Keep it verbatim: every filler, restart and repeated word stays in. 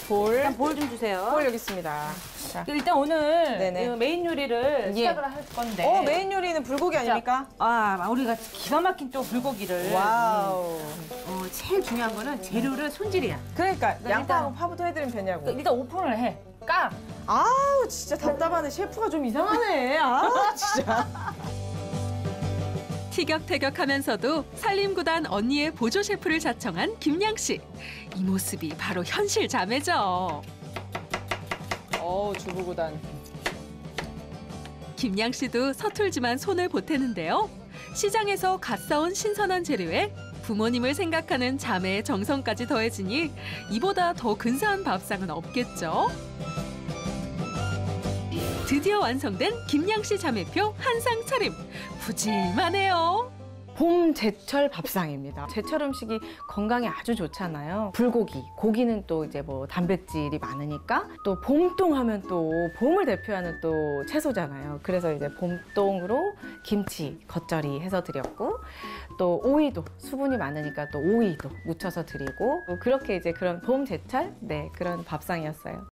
볼. 일단 볼 좀 주세요. 볼 여기 있습니다. 자. 일단 오늘 네네. 이 메인 요리를 예. 시작을 할 건데. 어, 메인 요리는 불고기 아닙니까? 아, 우리가 기가 막힌 또 불고기를. 와우. 어, 제일 중요한 거는 재료를 손질이야. 그러니까 양파하고 일단- 파부터 해드리면 되냐고. 일단 오픈을 해. 까. 아우, 진짜 답답하네. 셰프가 좀 이상하네. 아, 진짜. 티격태격하면서도 살림구단 언니의 보조 셰프를 자청한 김양 씨. 이 모습이 바로 현실 자매죠. 어우, 주부구단. 김양 씨도 서툴지만 손을 보태는데요. 시장에서 갓 사온 신선한 재료에 부모님을 생각하는 자매의 정성까지 더해지니 이보다 더 근사한 밥상은 없겠죠. 드디어 완성된 김양 씨 자매표 한상 차림. 푸짐하네요. 봄 제철 밥상입니다. 제철 음식이 건강에 아주 좋잖아요. 불고기, 고기는 또 이제 뭐 단백질이 많으니까 또 봄동 하면 또 봄을 대표하는 또 채소잖아요. 그래서 이제 봄동으로 김치 겉절이 해서 드렸고 또 오이도 수분이 많으니까 또 오이도 무쳐서 드리고 그렇게 이제 그런 봄 제철 네 그런 밥상이었어요.